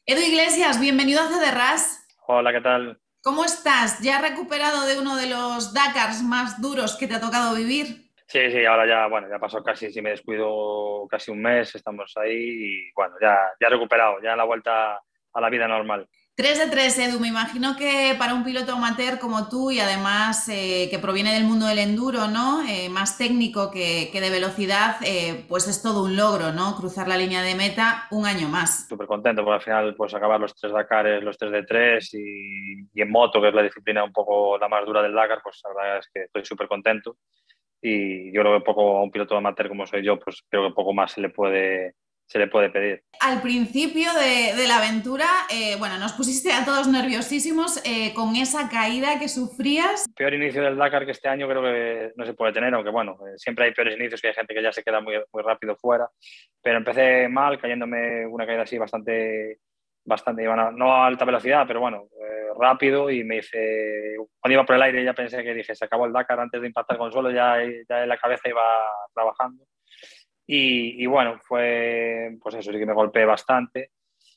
Edu Iglesias, bienvenido a CDRAS. Hola, ¿qué tal? ¿Cómo estás? ¿Ya recuperado de uno de los Dakars más duros que te ha tocado vivir? Sí, sí, ahora ya, bueno, ya pasó casi, si me descuido, casi un mes, estamos ahí y bueno, ya he recuperado, ya la vuelta a la vida normal. 3 de 3, Edu. Me imagino que para un piloto amateur como tú y además que proviene del mundo del enduro, ¿no? Más técnico que de velocidad, pues es todo un logro, ¿no? Cruzar la línea de meta un año más. Súper contento porque al final pues acabar los tres Dakares, los tres de tres y en moto, que es la disciplina un poco la más dura del Dakar, pues la verdad es que estoy súper contento y yo creo que poco a un piloto amateur como soy yo, pues creo que poco más se le puede pedir. Al principio de la aventura, bueno, nos pusiste a todos nerviosísimos con esa caída que sufrías. Peor inicio del Dakar que este año creo que no se puede tener, aunque bueno, siempre hay peores inicios, que hay gente que ya se queda muy, muy rápido fuera, pero empecé mal, cayéndome una caída así bastante, bueno, no a alta velocidad, pero bueno, rápido, y me hice, cuando iba por el aire ya pensé que dije, se acabó el Dakar, antes de impactar con suelo ya la cabeza iba trabajando, y bueno, fue, pues eso, sí que me golpeé bastante,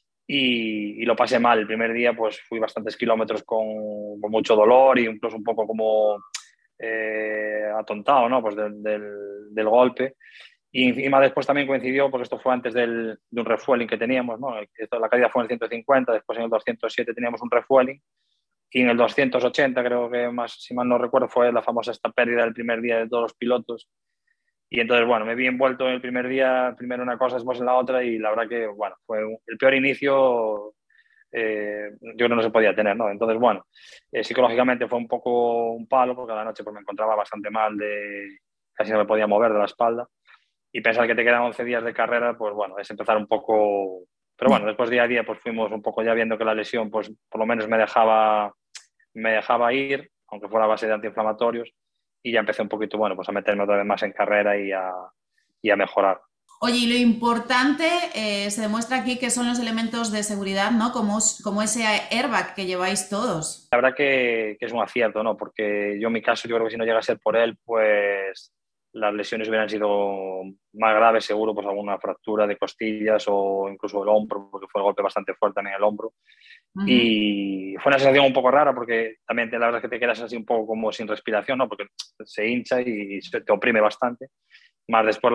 y lo pasé mal. El primer día pues fui bastantes kilómetros con mucho dolor y incluso un poco como atontado, ¿no? Pues del golpe. Y encima después también coincidió, porque esto fue antes de un refueling que teníamos, ¿no? La caída fue en el 150, después en el 207 teníamos un refueling y en el 280 creo que más, si mal no recuerdo, fue la famosa esta pérdida del primer día de todos los pilotos. Y entonces, bueno, me vi envuelto en el primer día, primero una cosa, después en la otra, y la verdad que, bueno, fue el peor inicio, yo creo que no se podía tener, ¿no? Entonces, bueno, psicológicamente fue un poco un palo, porque a la noche pues, me encontraba bastante mal, casi no me podía mover de la espalda, y pensar que te quedan 11 días de carrera, pues bueno, es empezar un poco... Pero bueno, después día a día pues fuimos un poco ya viendo que la lesión pues por lo menos me dejaba ir, aunque fuera a base de antiinflamatorios, y ya empecé un poquito, bueno, pues a meterme otra vez más en carrera y a mejorar. Oye, y lo importante se demuestra aquí que son los elementos de seguridad, ¿no? Como ese airbag que lleváis todos. La verdad que es un acierto, ¿no? Porque yo en mi caso, yo creo que si no llega a ser por él, pues las lesiones hubieran sido más graves, seguro, pues alguna fractura de costillas o incluso el hombro, porque fue el golpe bastante fuerte también el hombro. Ujú. Y fue una sensación un poco rara porque también la verdad es que te quedas así un poco como sin respiración, ¿no? Porque se hincha y se te oprime bastante. Más después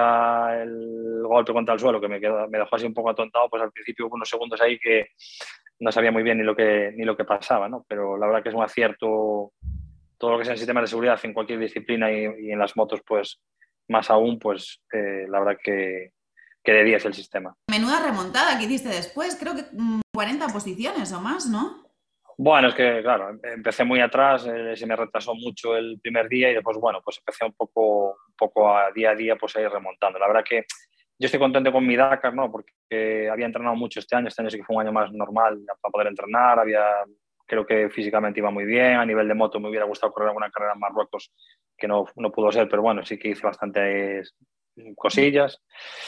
el golpe contra el suelo, que me dejó así un poco atontado, pues al principio hubo unos segundos ahí que no sabía muy bien ni lo que pasaba, ¿no? Pero la verdad que es un acierto todo lo que sea el sistema de seguridad en cualquier disciplina y en las motos, pues más aún, pues la verdad que de 10 el sistema. Menuda remontada que hiciste después, creo que 40 posiciones o más, ¿no? Bueno, es que, claro, empecé muy atrás, se me retrasó mucho el primer día y después, bueno, pues empecé un poco a día, pues a ir remontando. La verdad que yo estoy contento con mi Dakar, ¿no? Porque había entrenado mucho este año sí que fue un año más normal para poder entrenar, creo que físicamente iba muy bien, a nivel de moto me hubiera gustado correr alguna carrera en Marruecos que no pudo ser, pero bueno, sí que hice bastantes cosillas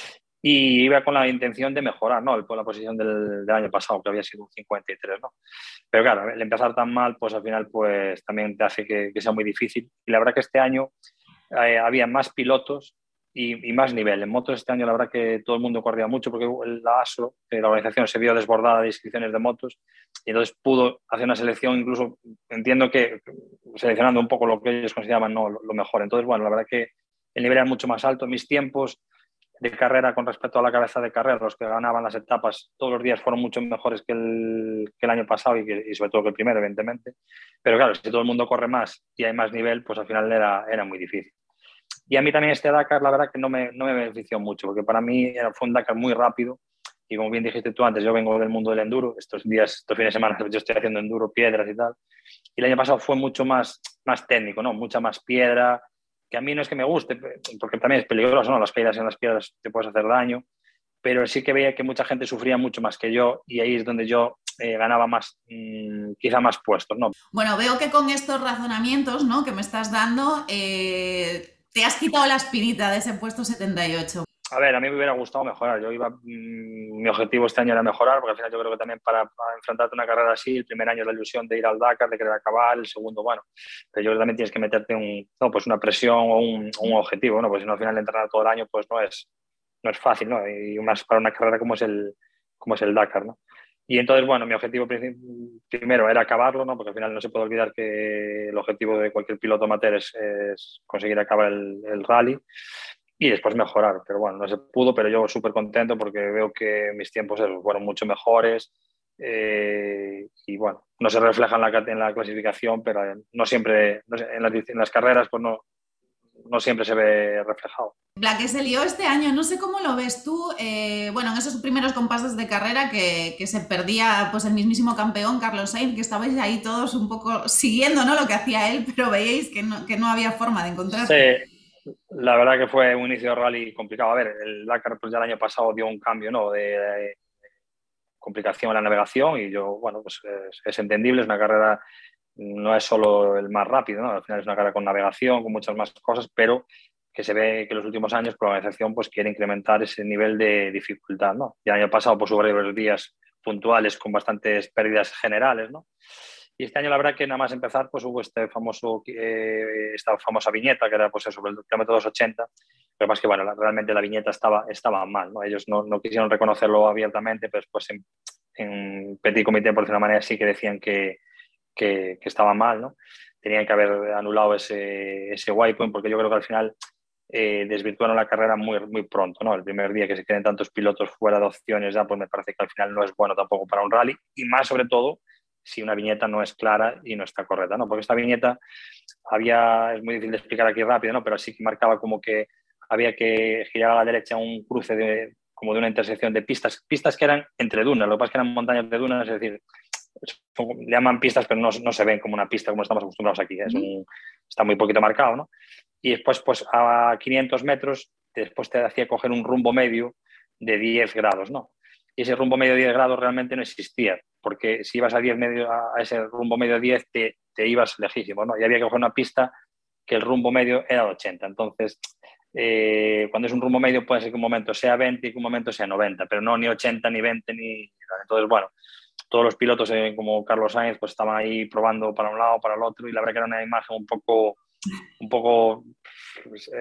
y iba con la intención de mejorar, ¿no? Con la posición del año pasado, que había sido un 53, ¿no? Pero claro, el empezar tan mal, pues al final pues también te hace que sea muy difícil. Y la verdad que este año había más pilotos y más nivel. En motos este año la verdad que todo el mundo corría mucho porque la ASO, la organización, se vio desbordada de inscripciones de motos y entonces pudo hacer una selección, incluso entiendo que seleccionando un poco lo que ellos consideraban, ¿no? lo mejor. Entonces, bueno, la verdad que el nivel era mucho más alto. Mis tiempos de carrera con respecto a la cabeza de carrera, los que ganaban las etapas todos los días fueron mucho mejores que el año pasado y sobre todo que el primero, evidentemente. Pero claro, si todo el mundo corre más y hay más nivel, pues al final era muy difícil. Y a mí también este Dakar, la verdad que no me benefició mucho, porque para mí fue un Dakar muy rápido. Y como bien dijiste tú antes, yo vengo del mundo del enduro. Estos fines de semana, yo estoy haciendo enduro, piedras y tal. Y el año pasado fue mucho más técnico, ¿no? Mucha más piedra, que a mí no es que me guste, porque también es peligroso, ¿no? Las caídas en las piedras te puedes hacer daño, pero sí que veía que mucha gente sufría mucho más que yo y ahí es donde yo ganaba más, quizá más puestos, ¿no? Bueno, veo que con estos razonamientos, ¿no? que me estás dando, te has quitado la espinita de ese puesto 78. A ver, a mí me hubiera gustado mejorar. Mi objetivo este año era mejorar, porque al final yo creo que también para enfrentarte a una carrera así, el primer año es la ilusión de ir al Dakar, de querer acabar, el segundo, bueno, pero yo creo que también tienes que meterte no, pues una presión o un objetivo, ¿no? Pues si no, al final entrenar todo el año, pues no es fácil, ¿no? Y más para una carrera como es el Dakar, ¿no? Y entonces, bueno, mi objetivo primero era acabarlo, ¿no? Porque al final no se puede olvidar que el objetivo de cualquier piloto amateur es conseguir acabar el rally y después mejorar. Pero bueno, no se pudo, pero yo súper contento porque veo que mis tiempos fueron mucho mejores. Y bueno, no se refleja en la clasificación, pero no siempre, no sé, en las carreras, pues no siempre se ve reflejado. La que se lió este año, no sé cómo lo ves tú, bueno, en esos primeros compases de carrera que se perdía pues el mismísimo campeón, Carlos Sainz, que estabais ahí todos un poco siguiendo, ¿no?, lo que hacía él, pero veíais que no había forma de Sí, encontrarse. la verdad que fue un inicio de rally complicado. A ver, el Dakar pues ya el año pasado dio un cambio, ¿no? De complicación en la navegación y yo, bueno, pues es entendible, es una carrera, no es solo el más rápido, ¿no? Al final es una carrera con navegación, con muchas más cosas, pero que se ve que en los últimos años por la organización pues quiere incrementar ese nivel de dificultad, ¿no? Y el año pasado pues hubo varios días puntuales con bastantes pérdidas generales, ¿no? Y este año la verdad que nada más empezar pues hubo esta famosa viñeta que era pues sobre el kilómetro 280. Lo que pasa es que bueno, realmente la viñeta estaba mal, ¿no? Ellos no quisieron reconocerlo abiertamente, pero después en Petit Comité, por decirlo de una manera, sí que decían que estaba mal, ¿no? Tenían que haber anulado ese waypoint porque yo creo que al final desvirtuaron la carrera muy pronto, ¿no? El primer día que se queden tantos pilotos fuera de opciones ya, pues me parece que al final no es bueno tampoco para un rally y más sobre todo si una viñeta no es clara y no está correcta, ¿no? Porque esta viñeta es muy difícil de explicar aquí rápido, ¿no? Pero sí que marcaba como que había que girar a la derecha un cruce como de una intersección de pistas que eran entre dunas, lo que pasa es que eran montañas de dunas, es decir, le llaman pistas, pero no se ven como una pista como estamos acostumbrados aquí, está muy poquito marcado, ¿no? Y después, pues a 500 metros, después te hacía coger un rumbo medio de 10 grados, ¿no? Y ese rumbo medio de 10 grados realmente no existía, porque si ibas a ese rumbo medio 10, te ibas lejísimo, ¿no? Y había que coger una pista que el rumbo medio era de 80. Entonces, cuando es un rumbo medio puede ser que un momento sea 20 y que un momento sea 90, pero no ni 80, ni 20, ni... Entonces, bueno, todos los pilotos como Carlos Sainz pues estaban ahí probando para un lado, para el otro y la verdad que era una imagen un poco pues,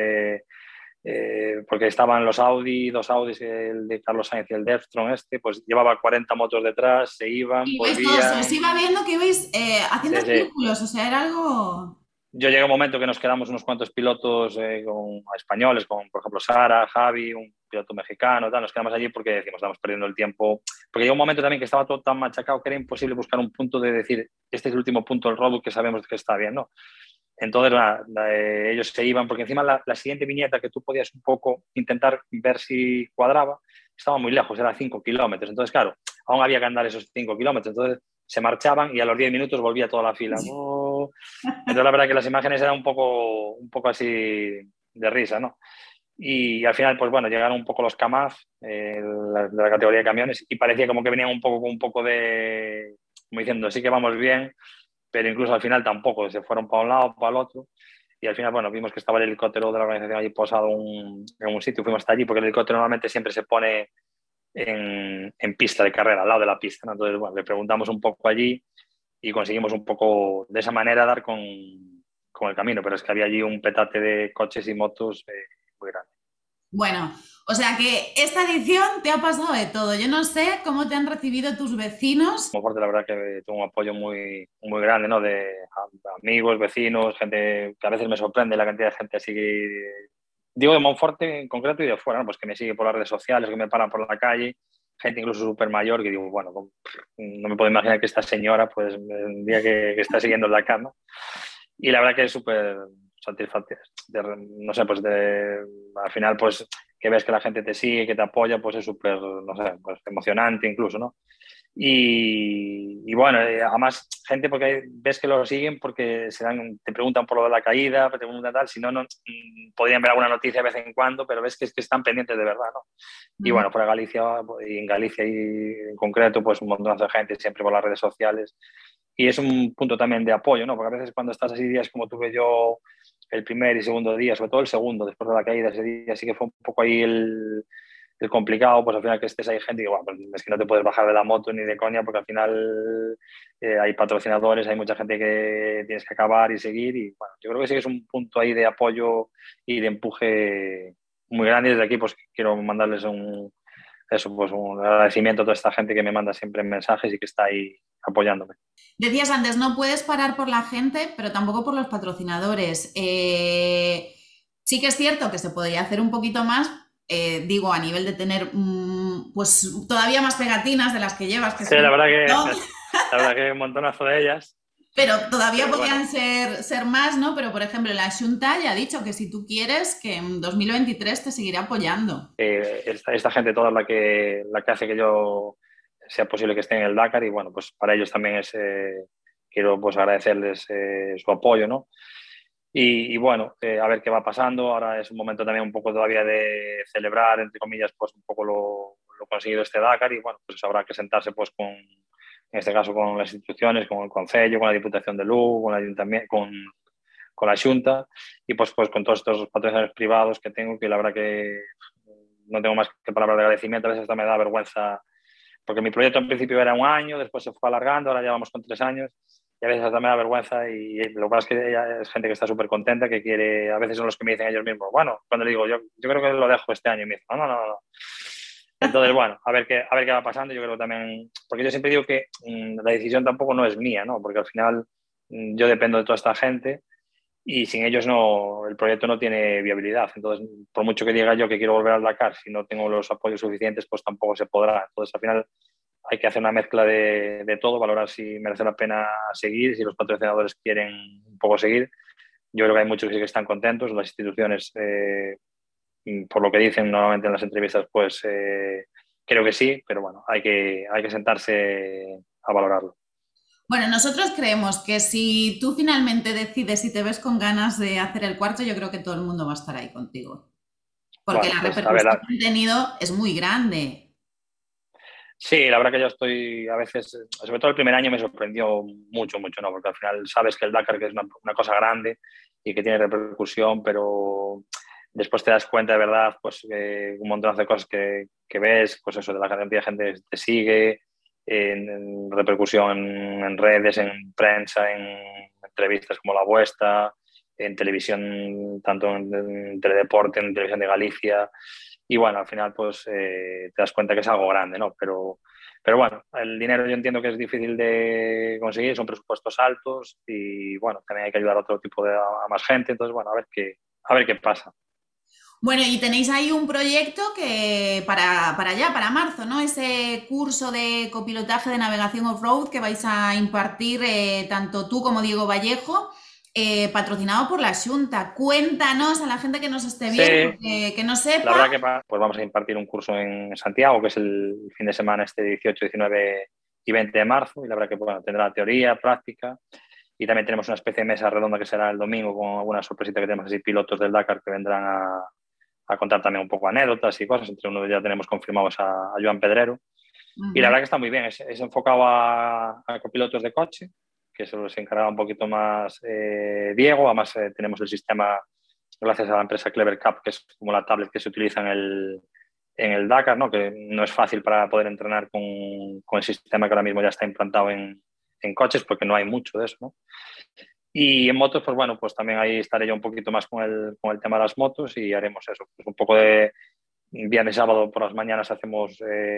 porque estaban los Audi, dos Audis, el de Carlos Sainz y el Devstrom pues llevaba 40 motos detrás, se iban, Y vais todos, os volvían. iba viendo que ibais haciendo Sí, sí. círculos, o sea, era algo... Yo llegué a un momento que nos quedamos unos cuantos pilotos con españoles, con por ejemplo Sara, Javi, un piloto mexicano, tal. Nos quedamos allí porque decimos, estamos perdiendo el tiempo. Porque llegó un momento también que estaba todo tan machacado que era imposible buscar un punto de decir, este es el último punto del roadbook que sabemos que está bien, ¿no? Entonces ellos se iban, porque encima la siguiente viñeta que tú podías un poco intentar ver si cuadraba, estaba muy lejos, era 5 kilómetros. Entonces, claro, aún había que andar esos 5 kilómetros. Entonces se marchaban y a los 10 minutos volvía toda la fila. Oh. Entonces, la verdad que las imágenes eran un poco así de risa, ¿no? Y al final, pues bueno, llegaron un poco los CAMAF de la categoría de camiones y parecía como que venían un poco de, como diciendo, sí que vamos bien, pero incluso al final tampoco, se fueron para un lado, para el otro. Y al final, bueno, vimos que estaba el helicóptero de la organización allí posado en un sitio, fuimos hasta allí porque el helicóptero normalmente siempre se pone en pista de carrera, al lado de la pista, ¿no? Entonces, bueno, le preguntamos un poco allí y conseguimos un poco de esa manera dar con el camino, pero es que había allí un petate de coches y motos muy grande. Bueno, o sea que esta edición te ha pasado de todo. Yo no sé cómo te han recibido tus vecinos. Monforte, la verdad que tuvo un apoyo muy grande, ¿no? De amigos, vecinos, gente que a veces me sorprende la cantidad de gente así que... Digo de Monforte en concreto y de fuera, ¿no? Pues que me sigue por las redes sociales, que me paran por la calle, gente incluso súper mayor que digo, bueno, no me puedo imaginar que esta señora, pues, un día que está siguiendo el Dakar, ¿no? Y la verdad que es súper satisfactorio. No sé, pues al final, pues que ves que la gente te sigue, que te apoya, pues es súper, no sé, pues emocionante incluso, ¿no? Y bueno, además, gente porque ves que lo siguen porque te preguntan por lo de la caída, te preguntan tal, si no, podrían ver alguna noticia de vez en cuando, pero ves que es que están pendientes de verdad, ¿no? Y bueno, por Galicia, y en Galicia y en concreto, pues un montón de gente siempre por las redes sociales. Y es un punto también de apoyo, ¿no? Porque a veces cuando estás así días como tuve yo el primer y segundo día, sobre todo el segundo, después de la caída, ese día sí que fue un poco ahí el complicado, pues al final que estés ahí gente y bueno, pues es que no te puedes bajar de la moto ni de coña porque al final hay patrocinadores, hay mucha gente que tienes que acabar y seguir y bueno, yo creo que sí que es un punto ahí de apoyo y de empuje muy grande y desde aquí pues quiero mandarles eso, pues un agradecimiento a toda esta gente que me manda siempre mensajes y que está ahí apoyándome. Decías antes, no puedes parar por la gente, pero tampoco por los patrocinadores. Sí que es cierto que se podría hacer un poquito más, digo, a nivel de tener pues todavía más pegatinas de las que llevas, que Sí, son, ¿no? la verdad que hay un montonazo de ellas, Pero todavía pero bueno, podrían ser más, ¿no? Pero, por ejemplo, la Xunta ya ha dicho que si tú quieres, que en 2023 te seguirá apoyando. esta gente toda la que hace que yo sea posible que esté en el Dakar y bueno, pues para ellos también quiero pues agradecerles su apoyo, ¿no? Y bueno, a ver qué va pasando. Ahora es un momento también un poco todavía de celebrar, entre comillas, pues un poco lo conseguido este Dakar y bueno, pues habrá que sentarse pues en este caso con las instituciones, con el Concello, con la Diputación de Lugo, con el Ayuntamiento, con la Xunta y pues con todos estos patrocinadores privados que tengo, que la verdad que no tengo más que palabras de agradecimiento, a veces hasta me da vergüenza, porque mi proyecto en principio era un año, después se fue alargando, ahora ya vamos con 3 años, y a veces hasta me da vergüenza y lo que pasa es que ella es gente que está súper contenta, que quiere, a veces son los que me dicen ellos mismos, bueno, cuando le digo, yo creo que lo dejo este año, y me dicen, no. Entonces, bueno, a ver qué va pasando, yo creo también, porque yo siempre digo que la decisión tampoco no es mía, ¿no? Porque al final yo dependo de toda esta gente y sin ellos no, el proyecto no tiene viabilidad. Entonces, por mucho que diga yo que quiero volver al Dakar, si no tengo los apoyos suficientes, pues tampoco se podrá. Entonces, al final hay que hacer una mezcla de todo, valorar si merece la pena seguir, si los patrocinadores quieren un poco seguir. Yo creo que hay muchos que sí que están contentos, las instituciones, por lo que dicen normalmente en las entrevistas, pues creo que sí, pero bueno, hay que sentarse a valorarlo. Bueno, nosotros creemos que si tú finalmente decides y te ves con ganas de hacer el cuarto, yo creo que todo el mundo va a estar ahí contigo. Porque Bueno, la pues a ver, repercusión que han tenido es muy grande. sí, la verdad que yo estoy a veces, sobre todo el primer año me sorprendió mucho, ¿no? Porque al final sabes que el Dakar que es una cosa grande y que tiene repercusión, pero después te das cuenta de verdad, pues un montón de cosas que ves, pues eso, de la cantidad de gente que te sigue, en repercusión en redes, en prensa, en entrevistas como la vuestra, en televisión, tanto en Teledeporte, en Televisión de Galicia. Y bueno, al final pues te das cuenta que es algo grande, ¿no? Pero bueno, el dinero yo entiendo que es difícil de conseguir, son presupuestos altos y bueno, también hay que ayudar a otro tipo a más gente, entonces bueno, a ver qué pasa. Bueno, y tenéis ahí un proyecto que para allá, para marzo, ¿no? Ese curso de copilotaje de navegación off-road que vais a impartir tanto tú como Diego Vallejo, patrocinado por la Xunta. Cuéntanos a la gente que nos esté viendo, Sí, que no la sepa. verdad que pues vamos a impartir un curso en Santiago, que es el fin de semana este 18, 19 y 20 de marzo, y la verdad que bueno, tendrá teoría, práctica, y también tenemos una especie de mesa redonda que será el domingo con alguna sorpresita que tenemos así, pilotos del Dakar que vendrán a contar también un poco anécdotas y cosas. Entre uno ya tenemos confirmados a Joan Pedrero. Y la Ujú. verdad que está muy bien. Es enfocado a copilotos de coche, que eso se encarga un poquito más Diego. Además, tenemos el sistema, gracias a la empresa Clever Cup, que es como la tablet que se utiliza en el Dakar, ¿no? Que no es fácil para poder entrenar con el sistema que ahora mismo ya está implantado en coches, porque no hay mucho de eso, ¿no? Y en motos, pues bueno, pues también ahí estaré yo un poquito más con el tema de las motos y haremos eso, pues un poco de viernes y sábado por las mañanas hacemos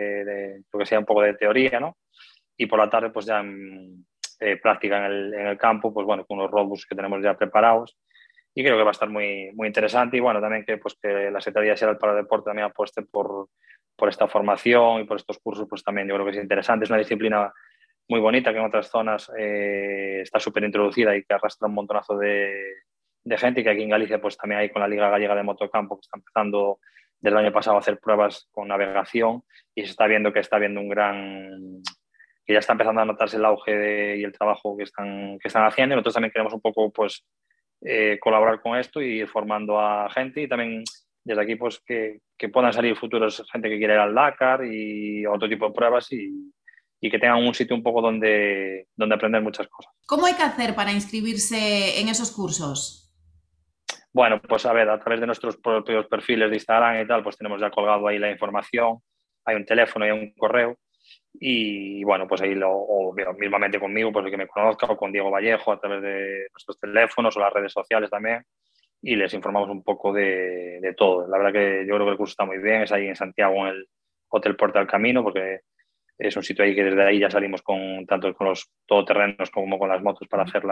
lo que sea un poco de teoría, ¿no? Y por la tarde pues ya práctica en el campo, pues bueno, con los roadbooks que tenemos ya preparados y creo que va a estar muy interesante y bueno, también que, pues, que la Secretaría General para el Deporte también apueste por esta formación y por estos cursos, pues también yo creo que es interesante, es una disciplina muy bonita que en otras zonas está súper introducida y que arrastra un montonazo de gente y que aquí en Galicia pues también hay con la Liga Gallega de Motocampo que está empezando desde el año pasado a hacer pruebas con navegación y se está viendo que está habiendo que ya está empezando a notarse el auge y el trabajo que están haciendo y nosotros también queremos un poco pues colaborar con esto y ir formando a gente y también desde aquí pues que puedan salir futuros gente que quiera ir al Dakar y otro tipo de pruebas y que tengan un sitio un poco donde aprender muchas cosas. ¿Cómo hay que hacer para inscribirse en esos cursos? Bueno, pues a ver, a través de nuestros propios perfiles de Instagram y tal, pues tenemos ya colgado ahí la información, hay un teléfono y un correo y bueno, pues ahí o mismamente conmigo, pues el que me conozca o con Diego Vallejo a través de nuestros teléfonos o las redes sociales también y les informamos un poco de todo. La verdad que yo creo que el curso está muy bien, es ahí en Santiago, en el Hotel Puerta del Camino, porque es un sitio ahí que desde ahí ya salimos tanto con los todoterrenos como con las motos para hacer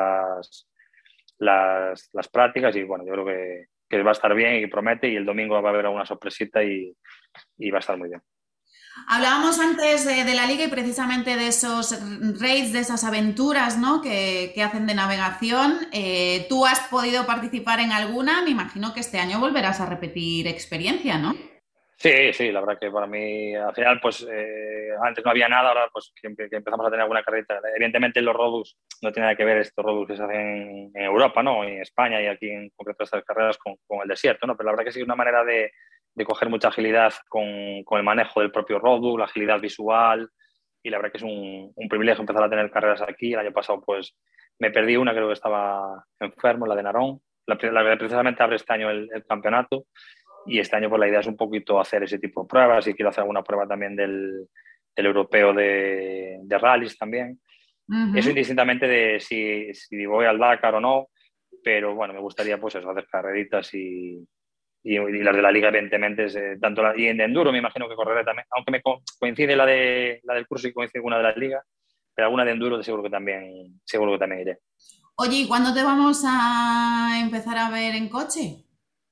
las prácticas. Y bueno, yo creo que va a estar bien y promete, y el domingo va a haber alguna sorpresita y va a estar muy bien. Hablábamos antes de la liga y precisamente de esos raids, de esas aventuras, ¿no? que hacen de navegación. ¿Tú has podido participar en alguna? Me imagino que este año volverás a repetir experiencia, ¿no? Sí, sí, la verdad que para mí, al final, pues antes no había nada, ahora pues que empezamos a tener alguna carreta. Evidentemente los roadbooks no tiene nada que ver estos roadbooks que se hacen en Europa, ¿no? En España y aquí en concreto estas carreras con el desierto, ¿no? Pero la verdad que sí es una manera de coger mucha agilidad con el manejo del propio roadbook, la agilidad visual, y la verdad que es un privilegio empezar a tener carreras aquí. El año pasado pues me perdí una, creo que estaba enfermo, la de Narón, la que precisamente abre este año el campeonato. Y este año pues la idea es un poquito hacer ese tipo de pruebas, y quiero hacer alguna prueba también del europeo de rallies también. Eso Ujú. indistintamente de si voy al Dakar o no, pero bueno, me gustaría pues eso, hacer carreritas y las de la liga evidentemente, tanto y en enduro me imagino que correré también, aunque coincide la del curso y coincide con una de la liga, pero alguna de enduro seguro que también iré. Oye, ¿y cuándo te vamos a empezar a ver en coche?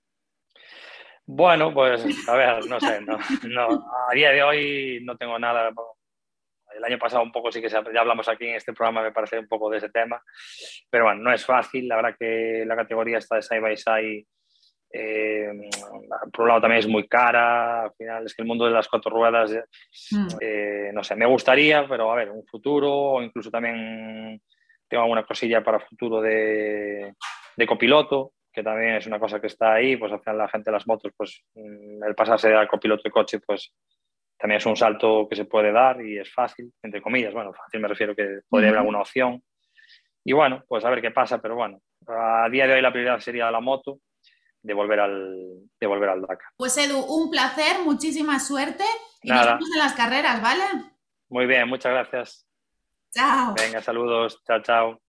Bueno, pues a ver, no sé, a día de hoy no tengo nada. El año pasado un poco sí que ya hablamos aquí en este programa, me parece un poco de ese tema, pero bueno, no es fácil. La verdad que la categoría esta de side by side, por un lado también es muy cara. Al final es que el mundo de las cuatro ruedas, Mm. no sé, me gustaría, pero a ver, un futuro, o incluso también tengo alguna cosilla para futuro de copiloto, que también es una cosa que está ahí. Pues al final la gente de las motos, pues el pasarse al copiloto de coche, pues también es un salto que se puede dar y es fácil, entre comillas. Bueno, fácil me refiero que podría haber Ujú. alguna opción. Y bueno, pues a ver qué pasa, pero bueno, a día de hoy la prioridad sería la moto, de volver al Dakar. Pues Edu, un placer, muchísima suerte y nos vemos Nada, en las carreras, ¿vale? muy bien, muchas gracias. Chao. Venga, saludos, chao, chao.